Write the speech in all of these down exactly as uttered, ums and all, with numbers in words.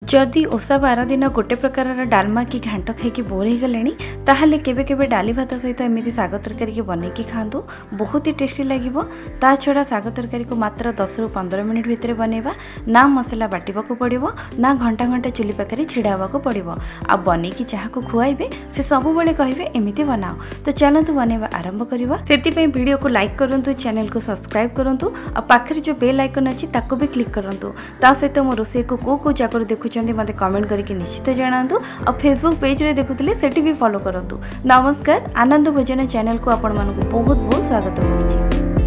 जदि ओषा बार दिन गोटे प्रकार डालमा कि घांट खाई बोर हो गले ताहले केबे केबे डाली भात सहित एमती साग तरकारी के बनैकी खातु बहुत ही टेस्टी लगे। ता छड़ा साग तरकारी को मात्र दस रु पंद्रह मिनिट भितर बनैबा ना मसला बाटिबा को पड़िबो ना घंटा घंटा चुली पाखरे छिड़ावा को पड़िबो। आ बनैकी जहाको खुआइबे से सब बेले कहिबे एमिति बनाओ। तो चलतु बनैबा आरंभ करबा। सेति पई वीडियो को लाइक करंतु, चैनल को सब्सक्राइब करंतु आ पाखरे जो बेल आइकन अछि ताको भी क्लिक करंतु। ता सहित मो रोसे को को को जाकर देखु मत कमेंट करके निश्चित जनातु और फेसबुक पेज रे देखुतले सेठी भी फॉलो करंतु। नमस्कार, आनंद भोजन चैनल को आपण मानकु बहुत बहुत स्वागत करूची।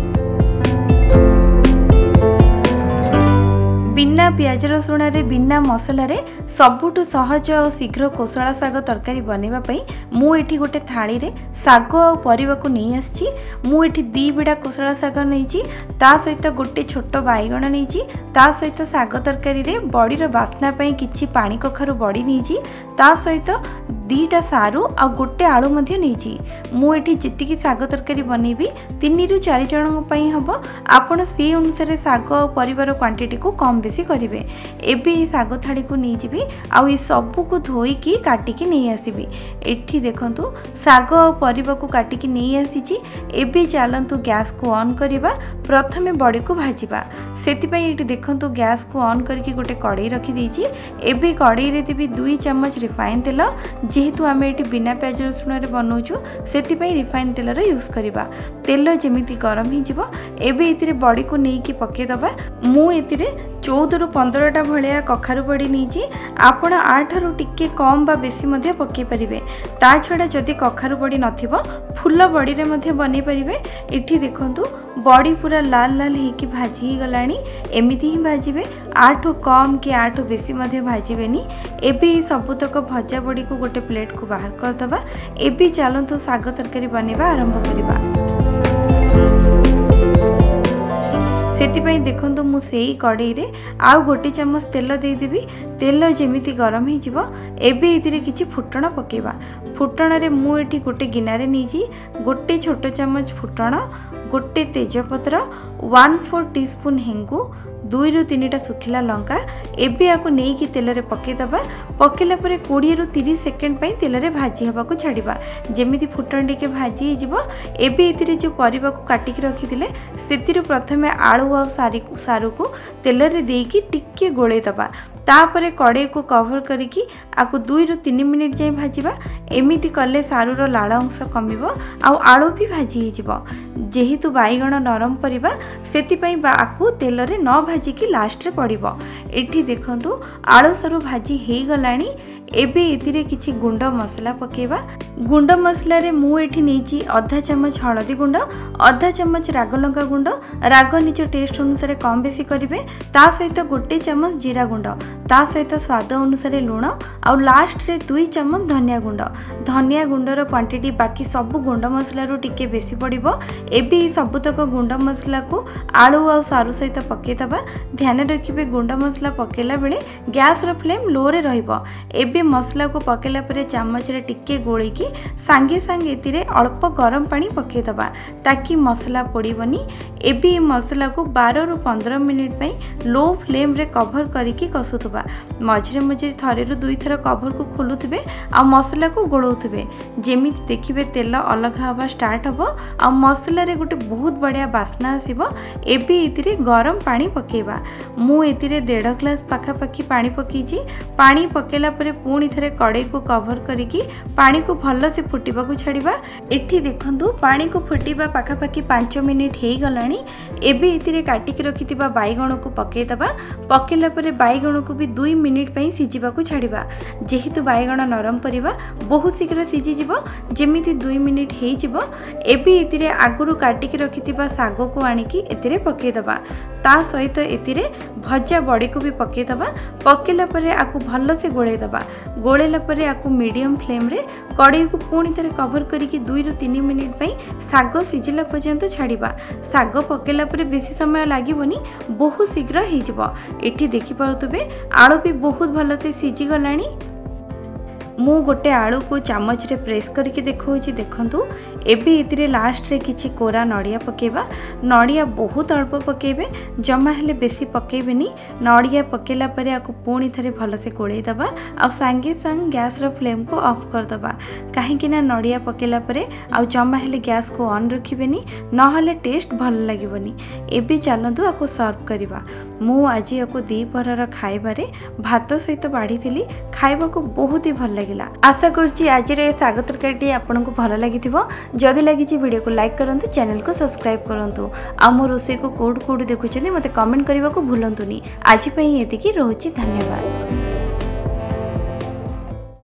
बिना पियाज रसुण रे बिना मसला रे सबुठु सहज और शीघ्र कोसला साग तरकारी बनैबा पई मु एठी गोटे थाली रे साग और परिवा को नहीं आछि। मु एठी दी बिडा कोसला साग नैछि, ता सहित गोटे छोट बाइगण नैछि, ता सहित साग तरकारी रे बड़ीर बास्ना पई किछि पानी कखारु बड़ी नैछि, ता सहित दीटा सारू आ गोटे आलू मध्य नैछि। मु एठी जितिकी साग तरकारी बनैबी तीन रु चार जन पई हबो। आपण से अनुसार साग और परिवार क्वांटिटी को कम बेसी करिवे। एबे ई साग थाली को नै जिबी आ ई सब को धोईकी काटिकी नै आसीबी। एठी देखंतु साग और परिवा को काटिकी नै आसीची। एबे चलंतु गैस को ऑन करिबा। प्रथमे बड़ी को भाजिबा। सेति पई एठी देखंतु गैस को ऑन करके गोटे कड़ाई रखी देछि। एबे कड़ाई रे देबी दो चम्मच रिफाइन तेल। जेहेतु आमे एठी बिना प्याज रसुण रे बनौछु सेति पई रिफाइन तेल रे यूज करिबा। तेल जेमिति गरम ही जिवो एबे एतिरे बड़ी को नेकी पके दबा। मु एतिरे चौदह रु पंद्रह टा भलिया कखारु बड़ी नैछि। आपण आठ रु टिके कम बा बेसी मध्ये पके परिबे। ता छडा जदि कखारु बड़ी नथिबो फुल बड़ी रे मध्ये बनै परिबे। एठी देखंतु बड़ी पूरा लाल लाल हेकी भाजी ही गलानी। एमिति ही भाजिबे, आठ कम कि आठ बेसी मध्ये भाजिबेनी। एबे सबुतक भजा बड़ी को गोटे प्लेट को बाहर कर दबा। एबे चलंतु साग तरकारी बनेबा आरंभ करिबा। सेतिपई देखंतु मु सेई कड़ाई रे आउ गोटे चम्मच तेल दे देबी। तेल जेमिति गरम ही जिवो एबे इतिरे किछि फुटण पकेबा। फुटण रे मु एठी गोटे गिना रे नैछि गोटे छोट चम्मच फुटण, गोटे तेजपत्र, वन फोर टीस्पून हेंगु, दुई रु तीन टा सुखिला लंका। एबे आको नेकी तेल रे पके दबा। पकेला परे बीस रु तीस सेकंड पई तेल रे भाजी हबा को छाड़ीबा। जेमिति फुटण टिके भाजी ही जिवो एबे इतिरे जो परिबा को काटी के रखिथिले सेतिरु प्रथमे आलू आ सारी सारू को तेल रे देकी टिके गोळे दबा। तापरे कड़ाई को कवर करिकी आकु दुई रु तीन मिनिट जाए भाजिबा। एमिति कले सारूर लाल अंश कमिबो आ आलू भी भाजी ही जिवो। जेहेतु बाइगण नरम परिबा सेति पई आकु तेल रे न भाजिकी लास्ट रे पड़िबो। एठी देखंतु आलू सारू भाजी हेई गलानी। एबे एतिरे किछि गुंड मसला पकेबा। गुंड मसला रे मु एठी नेछि आधा चम्मच हळदी गुंड, आधा चम्मच राग लंका गुंड। राग निज टेस्ट अनुसार कम बेसी करिवे। ता सहित गोटे चम्मच जीरा गुंड, ता सहित स्वाद अनुसार लुण आ लास्ट रे दुई चम्मच धनिया गुंड। धनिया गुंडर क्वांटिटी बाकी सब गुंड मसला रो टिके बेसी पड़िबो। एबे सबुतक गुंड मसला को आलू आ सारू सहित पके दबा। ध्यान रखिबे गुंड मसला पकेला बेले गैस रो फ्लेम लो रे रहइबो। एबे मसला को पकेला परे चामच रे टिके गोळी की सांगे सांगे एतिरे अल्प गरम पानी पके दबा ताकि मसला पोड़ीबनी। एबे मसला को बारह रु पंद्रह मिनिट पई लो फ्लेम रे कवर करिकी कसुथबा। मझरे मझरे थरे रु दुई थर कवर को खोलुथबे आ मसला को गोळौथबे। जेमिति देखिबे तेल अलग हवा स्टार्ट हबो आ मसला रे गोटे बहुत बढ़िया बास्ना आसीबो। एबे एतिरे गरम पानी पकेबा। मु एतिरे डेढ़ ग्लास पाखा पाखी पानी पकीची। पानी पकेला परे पुणी थरे कड़ाई को कवर करिकी पानी को भल से फुटिबा को छाड़ीबा। एठी देखंतु पानी को फुटिबा पाखा पाखी पाँच मिनिट हेई गलानी। एबे एतिरे काटी के रखितिबा बाइगण को पके दबा। पकेला परे बाइगण को भी दुई मिनिट पई सिजिबा को छाड़ीबा। जेहेतु बाइगण नरम परिबा बहुत शीघ्र सिजी जिवो। जेमिति दुई मिनिट हेई जिवो एबे एतिरे आगुरु काटी के रखितिबा साग को आनिकी एतिरे पके दबा। ता सहित एतिरे भजा बड़ी को भी पके दबा। पकेला परे आकु भल से गोळे दबा। गोळेला परे आकु मीडियम फ्लेम रे कड़ाई को पुणी थरे कवर करिकी दुई रु तीन मिनिट पई साग सिजिला पर्यंत छाड़ीबा। साग पकेला परे बेसी समय लागिबोनी, बहुत शीघ्र हेई जिवो। एठी देखि पारुतबे आलू भी बहुत भल से सिजी गलानी। मु गोटे आलू को चामच रे प्रेस करके देखौछि देखंतु एबे इतिरे लास्ट रे किछि कोरा नड़िया पकेबा नड़िया बहुत अल्प पकेबे जमा हेले बेसी पकेबेनी नड़िया पकेला परे आको पुणी थरे भल से कोड़े दबा आ संगे संग गैस रो फ्लेम को ऑफ कर दबा काहे कि ना नड़िया पकेला परे आ जमा हेले गैस को ऑन रखिबेनी न हले टेस्ट भल लागिबनी एबे चलंतु आको सर्व करबा मु आज आको दी परर खाइबारे भात सहित बाढ़ी थिली खाइबा को बहुत ही भल लागिला आशा करछि आज रे साग तरकारी आपन को भल लागिथिबो जदि लागिछि वीडियो को लाइक करंतु चैनल को सब्सक्राइब करंतु आ मो रोसे को कोड कोड देखुछन्ती मते कमेंट करबा को भूलंतुनी आज पई एतिकी रहउछि धन्यवाद।